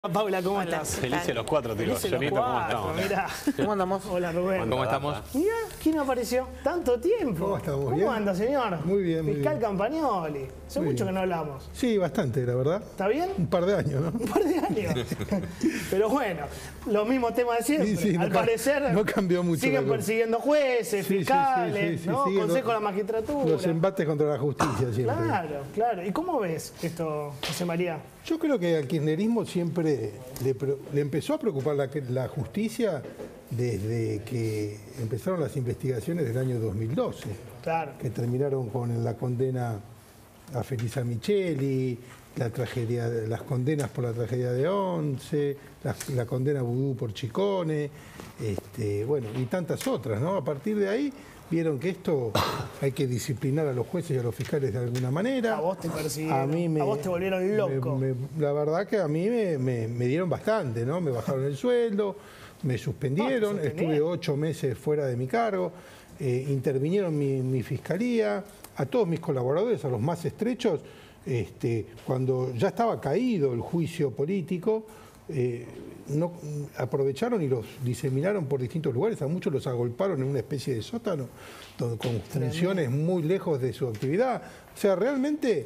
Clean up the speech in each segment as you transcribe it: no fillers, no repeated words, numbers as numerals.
Paula, ¿cómo estás? Felices los cuatro, tío. Felices los cuatro, mirá. ¿Cómo andamos? Hola, Rubén. ¿Cómo estamos? Mirá, ¿quién apareció? ¿Tanto tiempo? ¿Cómo estamos? ¿Cómo ¿Bien? anda, señor? Muy bien, muy Fiscal bien. Campagnoli. Hace Muy mucho bien. que no hablamos. Sí, bastante, la verdad. ¿Está bien? Un par de años, ¿no? Un par de años. Pero bueno, los mismos temas de siempre. Sí, Al parecer, no cambió mucho. siguen la cosa. persiguiendo jueces, Sí, sí, fiscales, sí, sí, ¿no? sí, Consejo de la los Magistratura. embates contra la justicia siempre. Claro, claro. ¿Y cómo ves esto, José María? Yo creo que al kirchnerismo siempre le empezó a preocupar la justicia desde que empezaron las investigaciones del año 2012, Claro. que terminaron con la condena a Felisa Micheli, las condenas por la tragedia de Once, la condena a Vudú por Chicone, bueno, y tantas otras, ¿no? A partir de ahí vieron que esto hay que disciplinar a los jueces y a los fiscales de alguna manera. A vos te persiguieron, A vos te volvieron loco. La verdad que a mí me dieron bastante, ¿no? Me bajaron el sueldo, me suspendieron, te estuve sostenían. 8 meses fuera de mi cargo, intervinieron mi fiscalía, a todos mis colaboradores, a los más estrechos, cuando ya estaba caído el juicio político, no, aprovecharon y los diseminaron por distintos lugares, a muchos los agolparon en una especie de sótano con funciones muy lejos de su actividad. O sea, realmente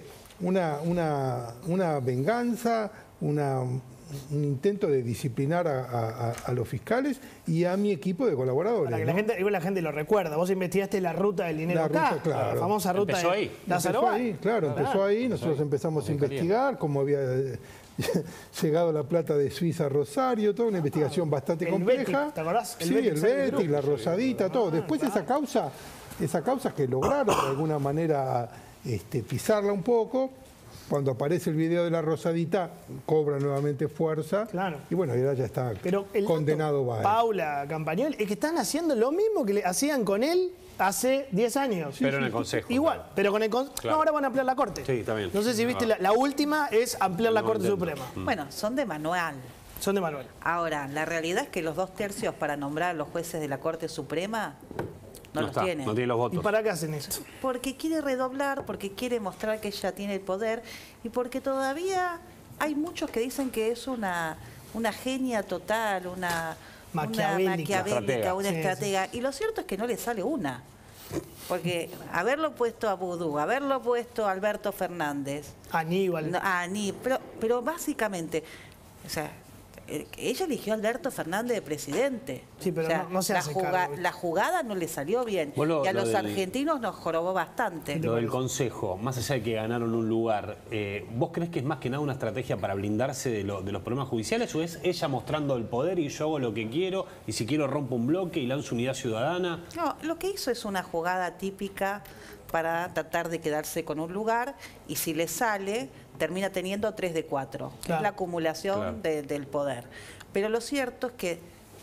una venganza, un intento de disciplinar a los fiscales y a mi equipo de colaboradores. Para que ¿no? la gente lo recuerda. Vos investigaste la ruta del dinero La ruta, acá, claro. la famosa ruta Empezó de ahí. Lázaro Empezó Báez. ahí, claro, empezó ahí. Nosotros empezamos a investigar cómo había llegado la plata de Suiza a Rosario, toda una investigación bastante el compleja. Betic, ¿te acordás? El Sí, Betic el Side Betic, Group. la Rosadita, todo. Después esa causa que lograron de alguna manera pisarla un poco. Cuando aparece el video de la Rosadita, cobra nuevamente fuerza. Claro. Y bueno, ya está Pero el condenado dato, Báez. Paula Campagnoli, es que están haciendo lo mismo que le hacían con él hace 10 años. Pero en el Consejo. Igual, pero con el Consejo. Claro. No, ahora van a ampliar la Corte. Sí, está bien. No sé si viste, la última es ampliar la No Corte entiendo. Suprema. Bueno, son de manual. Son de Manuel. Ahora, la realidad es que los 2/3 para nombrar a los jueces de la Corte Suprema no los está, tiene. no tiene los ¿Y votos. para qué hacen esto? Porque quiere redoblar, porque quiere mostrar que ella tiene el poder y porque todavía hay muchos que dicen que es una genia total, una Maquiavélica. una Sí, estratega. Y lo cierto es que no le sale una. Porque haberlo puesto a Vudú, haberlo puesto a Alberto Fernández, Aníbal. pero básicamente, o sea, ella eligió a Alberto Fernández de presidente. Sí, pero O sea, no se hace cargo. la jugada no le salió bien. Vos Y a lo los del- argentinos nos jorobó bastante. Lo del Consejo, más allá de que ganaron un lugar, ¿vos crees que es más que nada una estrategia para blindarse de los problemas judiciales o es ella mostrando el poder y yo hago lo que quiero y si quiero rompo un bloque y lanzo unidad ciudadana? No, lo que hizo es una jugada típica para tratar de quedarse con un lugar y si le sale, termina teniendo 3 de 4. Claro. Es la acumulación Claro. del poder. Pero lo cierto es que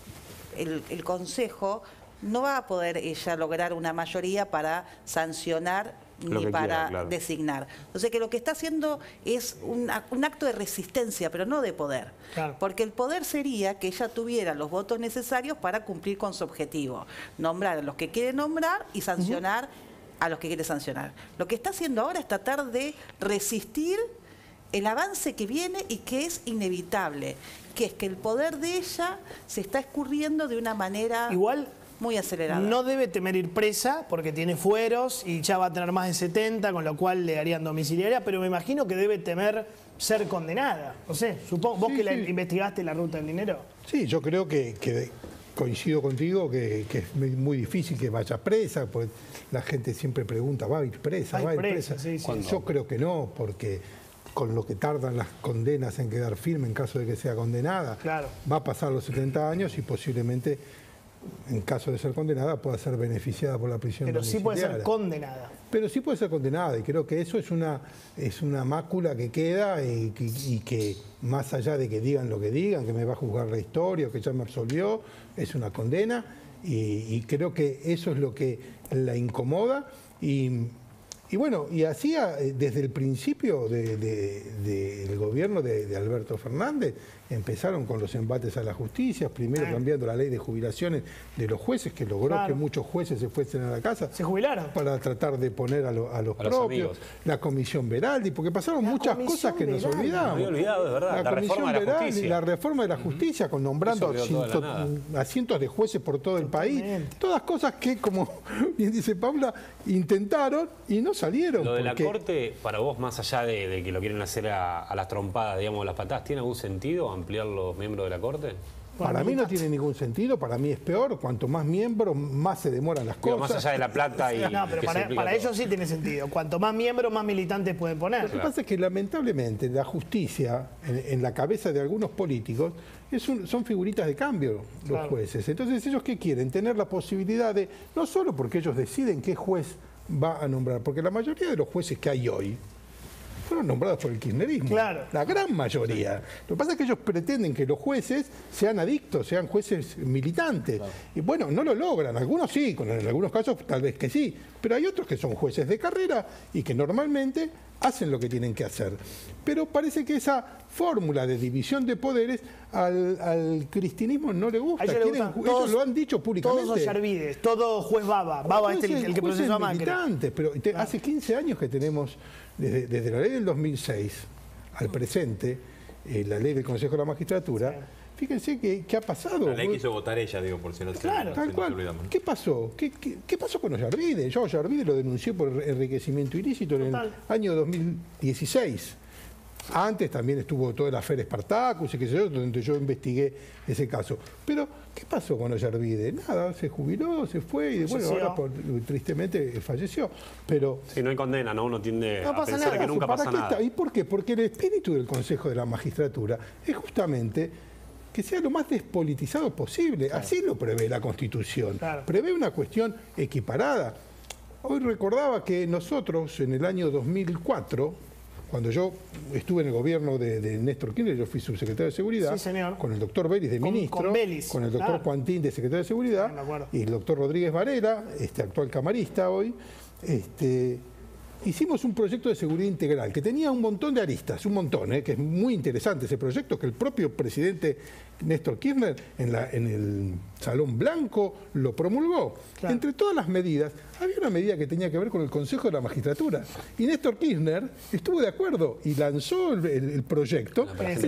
el Consejo no va a poder ella lograr una mayoría para sancionar Lo ni que para quiera, claro. designar. Entonces que lo que está haciendo es un acto de resistencia, pero no de poder. Claro. Porque el poder sería que ella tuviera los votos necesarios para cumplir con su objetivo. Nombrar a los que quiere nombrar y sancionar a los que quiere sancionar. Lo que está haciendo ahora es tratar de resistir el avance que viene y que es inevitable, que es que el poder de ella se está escurriendo de una manera Igual muy acelerada. no debe temer ir presa porque tiene fueros y ya va a tener más de 70, con lo cual le harían domiciliaria, pero me imagino que debe temer ser condenada. No sé, supongo, vos Sí, que sí. investigaste la ruta del dinero. Sí, yo creo que coincido contigo que es muy difícil que vaya presa, pues la gente siempre pregunta, ¿va a ir presa? ¿Va ¿Va a a ir ir presa? presa? Sí, sí. Yo creo que no, porque con lo que tardan las condenas en quedar firme en caso de que sea condenada, Claro. va a pasar los 70 años y posiblemente, en caso de ser condenada, pueda ser beneficiada por la prisión Pero sí puede ser domiciliaria. condenada. Pero sí puede ser condenada y creo que eso es una mácula que queda y que más allá de que digan lo que digan, que me va a juzgar la historia o que ya me absolvió, es una condena y creo que eso es lo que la incomoda y bueno, y hacía desde el principio del gobierno de Alberto Fernández, empezaron con los embates a la justicia, primero cambiando la ley de jubilaciones de los jueces, que logró que muchos jueces se fuesen a la casa. Se jubilaron. Para tratar de poner a los propios. La Comisión Veraldi, porque pasaron muchas cosas que nos olvidamos. Me había olvidado, de verdad. La reforma de la justicia. La reforma de la justicia, con nombrando a cientos de jueces por todo el país. Todas cosas que, como bien dice Paula, intentaron y no salieron. Lo de la Corte, para vos, más allá de que lo quieren hacer a las trompadas, digamos, las patadas, ¿tiene algún sentido ampliar los miembros de la Corte? Para mí no tiene ningún sentido, para mí es peor. Cuanto más miembros, más se demoran las cosas. Más allá de la plata y... No, pero para ellos sí tiene sentido. Cuanto más miembros, más militantes pueden poner. Lo que pasa es que lamentablemente la justicia, en la cabeza de algunos políticos, son figuritas de cambio los jueces. Entonces, ¿ellos qué quieren? Tener la posibilidad de, no solo porque ellos deciden qué juez va a nombrar, porque la mayoría de los jueces que hay hoy fueron nombrados por el kirchnerismo. Claro. La gran mayoría. Lo que pasa es que ellos pretenden que los jueces sean adictos, sean jueces militantes. Claro. Y bueno, no lo logran. Algunos sí, en algunos casos tal vez que sí. Pero hay otros que son jueces de carrera y que normalmente hacen lo que tienen que hacer. Pero parece que esa fórmula de división de poderes al cristianismo no le gusta. Ellos lo han dicho públicamente. Todos Ollarvides, todo juez Baba. Baba es el que procesó a Macri. Pero hace 15 años que tenemos, desde la ley del 2006 al presente, la ley del Consejo de la Magistratura, fíjense qué ha pasado. La ley que hizo votar ella, digo, por si no tal cual. olvidamos. ¿Qué pasó? ¿Qué pasó con Ollarvide? Yo Ollarvide lo denuncié por enriquecimiento ilícito en el año 2016. Antes también estuvo toda la affaire Spartacus y qué sé yo, donde yo investigué ese caso. Pero, ¿qué pasó con Ollarvide? Nada, se jubiló, se fue y bueno, ahora tristemente falleció. Pero sí, no hay condena, ¿no? Uno tiende a pensar que nunca pasa nada. ¿Y por qué? Porque el espíritu del Consejo de la Magistratura es justamente que sea lo más despolitizado posible. Así lo prevé la Constitución. Prevé una cuestión equiparada. Hoy recordaba que nosotros, en el año 2004, cuando yo estuve en el gobierno de Néstor Kirchner, yo fui subsecretario de Seguridad, con el doctor Vélez de ministro, con el doctor Juantín de secretario de Seguridad, y el doctor Rodríguez Varela, actual camarista hoy, hicimos un proyecto de seguridad integral que tenía un montón de aristas, que es muy interesante ese proyecto, que el propio presidente Néstor Kirchner en el Salón Blanco lo promulgó. Entre todas las medidas, había una medida que tenía que ver con el Consejo de la Magistratura. Y Néstor Kirchner estuvo de acuerdo y lanzó el proyecto que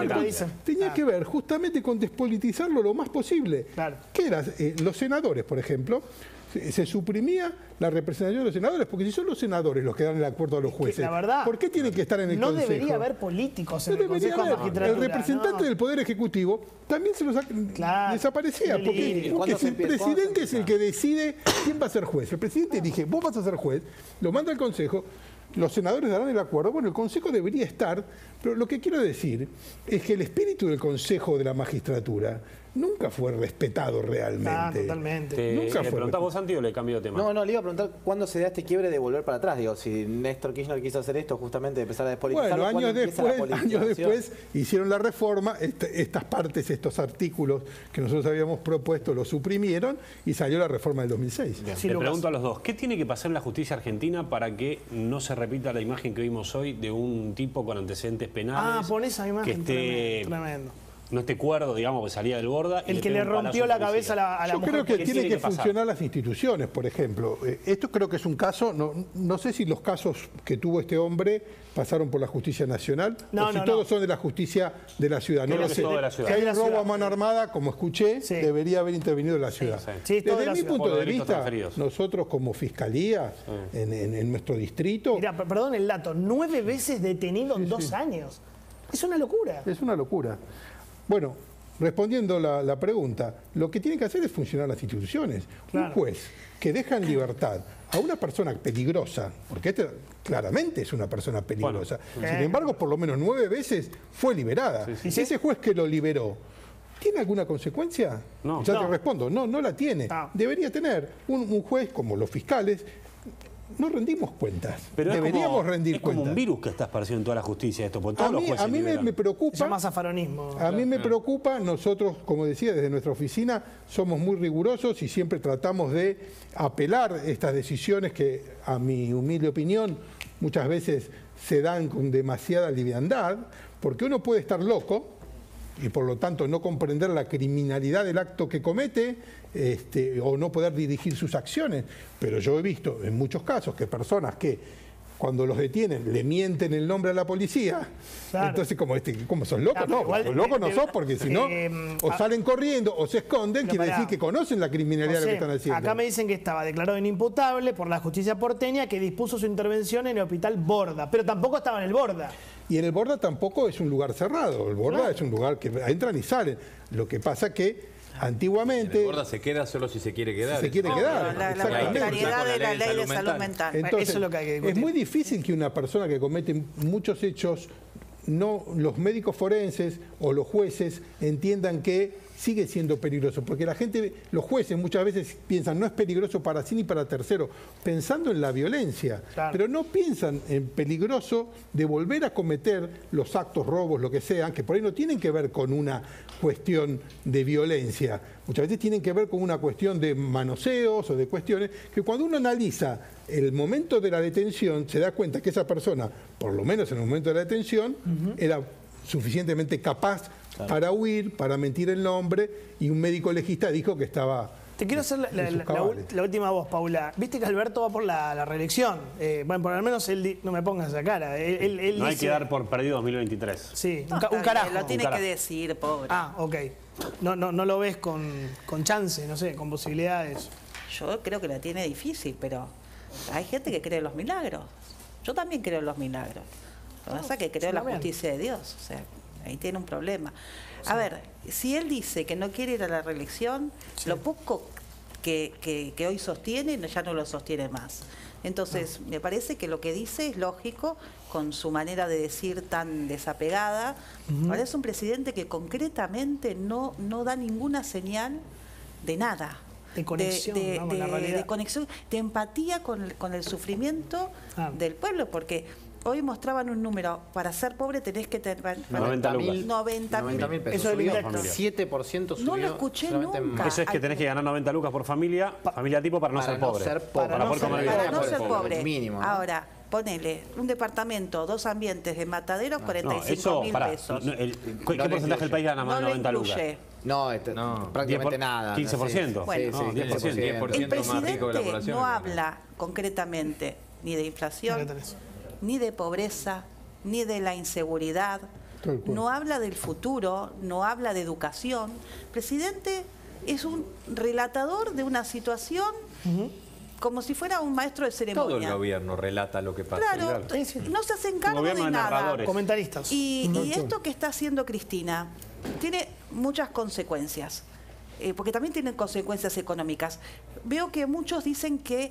tenía que ver justamente con despolitizarlo lo más posible. Que eran los senadores, por ejemplo. Se suprimía la representación de los senadores, porque si son los senadores los que dan el acuerdo a los jueces, la verdad, ¿por qué tienen que estar en el Consejo? No debería haber políticos en el Consejo de la Magistratura. El representante del Poder Ejecutivo también se los desaparecía, porque el presidente es el que decide quién va a ser juez. El presidente elige, vos vas a ser juez, lo manda al Consejo, los senadores darán el acuerdo. Bueno, el Consejo debería estar, pero lo que quiero decir es que el espíritu del Consejo de la Magistratura nunca fue respetado realmente. Totalmente. Nunca ¿Le preguntás vos, Santi, o le cambio de tema? No, le iba a preguntar cuándo se da este quiebre de volver para atrás. Digo, si Néstor Kirchner quiso hacer esto justamente de empezar a despolitizarlo. Bueno, años después hicieron la reforma, estas partes, estos artículos que nosotros habíamos propuesto, los suprimieron y salió la reforma del 2006. Le pregunto a los dos, ¿qué tiene que pasar en la justicia argentina para que no se repita la imagen que vimos hoy de un tipo con antecedentes penales? Pon esa imagen, que esté tremendo. No esté cuerdo, digamos, que salía del borda. El que le rompió la cabeza a la mujer. Yo creo que tiene que funcionar las instituciones, por ejemplo. Esto creo que es un caso, no sé si los casos que tuvo este hombre pasaron por la justicia nacional, o si todos son de la justicia de la ciudad. No lo sé. Si hay un robo a mano armada, como escuché, debería haber intervenido la ciudad. Desde mi punto de vista, nosotros como fiscalía, en nuestro distrito... Mira, perdón el dato, 9 veces detenido en 2 años. Es una locura. Es una locura. Bueno, respondiendo la pregunta, lo que tiene que hacer es funcionar las instituciones. Un juez que deja en libertad a una persona peligrosa, porque este claramente es una persona peligrosa, sin embargo, por lo menos 9 veces fue liberada. Ese juez que lo liberó, ¿tiene alguna consecuencia? No. Ya te respondo, no la tiene. Debería tener un juez como los fiscales. No rendimos cuentas. Pero deberíamos rendir cuentas. Es como un virus que está esparcido en toda la justicia esto, porque todos los jueces a mí me preocupa. Se llama zafaronismo. A mí me preocupa. Nosotros, como decía, desde nuestra oficina somos muy rigurosos y siempre tratamos de apelar estas decisiones que, a mi humilde opinión, muchas veces se dan con demasiada liviandad, porque uno puede estar loco y por lo tanto no comprender la criminalidad del acto que comete o no poder dirigir sus acciones. Pero yo he visto en muchos casos que personas que cuando los detienen le mienten el nombre a la policía. Claro. Entonces, ¿cómo sos locos? Claro, No, igual, los locos no sos, porque si no, o salen corriendo o se esconden, Pero quiere pará, decir que conocen la criminalidad de lo que están haciendo. Acá me dicen que estaba declarado inimputable por la justicia porteña, que dispuso su intervención en el hospital Borda, pero tampoco estaba en el Borda. Y en el Borda tampoco es un lugar cerrado. El Borda es un lugar que entran y salen. Lo que pasa que antiguamente... El Borda se queda solo si se quiere quedar. Si se quiere quedar. La exactamente. claridad de la ley de salud mental. Entonces, Eso es lo que hay que discutir. es muy difícil que una persona que comete muchos hechos, no los médicos forenses o los jueces entiendan que sigue siendo peligroso, porque la gente, los jueces muchas veces piensan no es peligroso para sí ni para tercero, pensando en la violencia, Claro. pero no piensan en peligroso de volver a cometer los actos, robos, lo que sean, que por ahí no tienen que ver con una cuestión de violencia, muchas veces tienen que ver con una cuestión de manoseos o de cuestiones que cuando uno analiza el momento de la detención se da cuenta que esa persona, por lo menos en el momento de la detención, era suficientemente capaz para huir, para mentir el nombre, y un médico legista dijo que estaba... Te quiero hacer la última voz, Paula. Viste que Alberto va por la reelección. Bueno, por lo menos él no me pongas esa cara. Él No hay dice, que dar por perdido 2023. Sí, No, un está carajo. bien, lo tiene un que carajo. decir, pobre. Ah, ok. No lo ves con chance, no sé, con posibilidades. Yo creo que la tiene difícil, pero hay gente que cree en los milagros. Yo también creo en los milagros. Lo que pasa es que creo en la justicia de Dios. O sea, ahí tiene un problema. A ver, si él dice que no quiere ir a la reelección, lo poco que hoy sostiene ya no lo sostiene más. Entonces, me parece que lo que dice es lógico, con su manera de decir tan desapegada. Ahora es un presidente que concretamente no da ninguna señal de nada. De conexión, ¿no? Con la realidad. De conexión, de empatía con el sufrimiento del pueblo, porque hoy mostraban un número, para ser pobre tenés que tener 90 lucas. 90.000 pesos. Eso es Subió directo. 7% subió. No lo escuché solamente en nunca. marzo. Eso es que tenés que ganar 90 lucas por familia tipo para no Para ser no pobre. ser pobre. Para poder comer bien. Para no Pobre, ser pobre, pobre. mínimo, ¿no? Ahora, ponele un departamento, 2 ambientes de Mataderos, No, 45.000 pará, pesos. ¿qué No porcentaje del país gana más No de lo 90 lucas? incluye. No, prácticamente 10%, nada. 15%. Bueno. Sí, No, 10%. El 10% más rico de la presidente población. no habla concretamente ni de inflación, Acá tenés. ni de pobreza, ni de la inseguridad, Tal cual. no habla del futuro, no habla de educación. El presidente es un relatador de una situación como si fuera un maestro de ceremonia. Todo el gobierno relata lo que pasa. Claro, Sí, sí. no se hacen cargo gobierno de de nada. narradores. Comentaristas. Y esto que está haciendo Cristina tiene muchas consecuencias, porque también tiene consecuencias económicas. Veo que muchos dicen que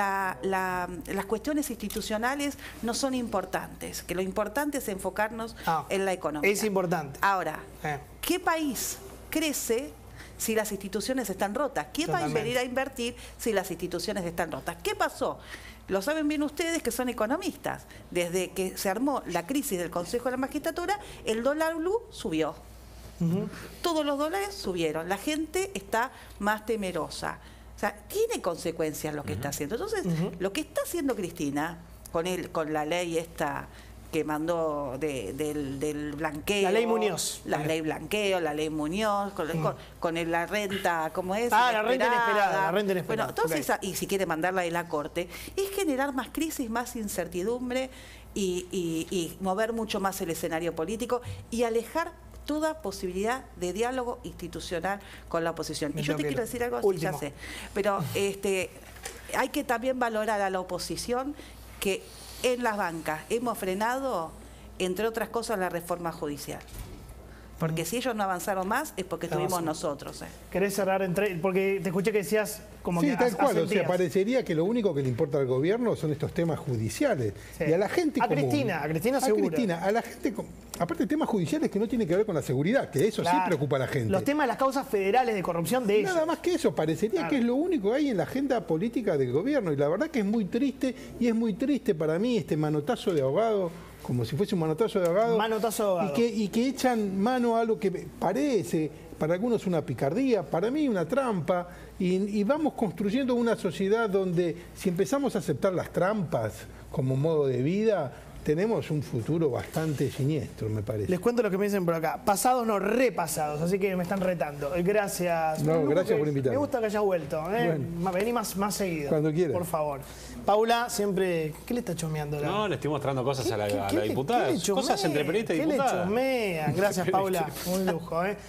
las cuestiones institucionales no son importantes, que lo importante es enfocarnos en la economía. Es importante. Ahora, Eh. ¿qué país crece si las instituciones están rotas? ¿Qué país Totalmente. venir a invertir si las instituciones están rotas? ¿Qué pasó? Lo saben bien ustedes que son economistas. Desde que se armó la crisis del Consejo de la Magistratura, el dólar blue subió. Todos los dólares subieron. La gente está más temerosa. O sea, tiene consecuencias lo que está haciendo. Entonces, lo que está haciendo Cristina con la ley esta que mandó del blanqueo. La ley Muñoz. La ley blanqueo, la ley Muñoz, con la renta, ¿cómo es? Ah, la renta inesperada, la renta inesperada. Bueno, entonces, Ok. y si quiere mandarla de la Corte, es generar más crisis, más incertidumbre y mover mucho más el escenario político y alejar toda posibilidad de diálogo institucional con la oposición. Me Y yo tengo te que quiero ir. decir algo, sí, ya Último. sé, pero hay que también valorar a la oposición que en las bancas hemos frenado, entre otras cosas, la reforma judicial. Porque si ellos no avanzaron más es porque No, estuvimos sí. nosotros. ¿Querés cerrar porque te escuché que decías como Sí, que tal cual. O sea, asentías. parecería que lo único que le importa al gobierno son estos temas judiciales. Sí. Y a la gente A común. Cristina seguro. A la gente, aparte temas judiciales que no tienen que ver con la seguridad, que eso sí Claro. preocupa a la gente. Los temas de las causas federales de corrupción de ellos. Nada más que eso, parecería Claro. que es lo único que hay en la agenda política del gobierno. Y la verdad que es muy triste, y es muy triste para mí este manotazo de ahogado, como si fuese un manotazo de ahogado. Manotazo de ahogado. Y que echan mano a algo que parece, para algunos una picardía, para mí una trampa. Y vamos construyendo una sociedad donde si empezamos a aceptar las trampas como modo de vida, tenemos un futuro bastante siniestro, me parece. Les cuento lo que me dicen por acá. Pasados no repasados, así que me están retando. Gracias. No, Luco, gracias por invitarme. Me gusta que hayas vuelto. Vení más seguido. Cuando quieras. Por favor. Paula, siempre... ¿Qué le está chusmeando? No, le estoy mostrando cosas a la ¿Qué diputada. le chusmea? Cosas entre periodista y ¿Qué le diputada. chusmean? Gracias, Paula. Un lujo,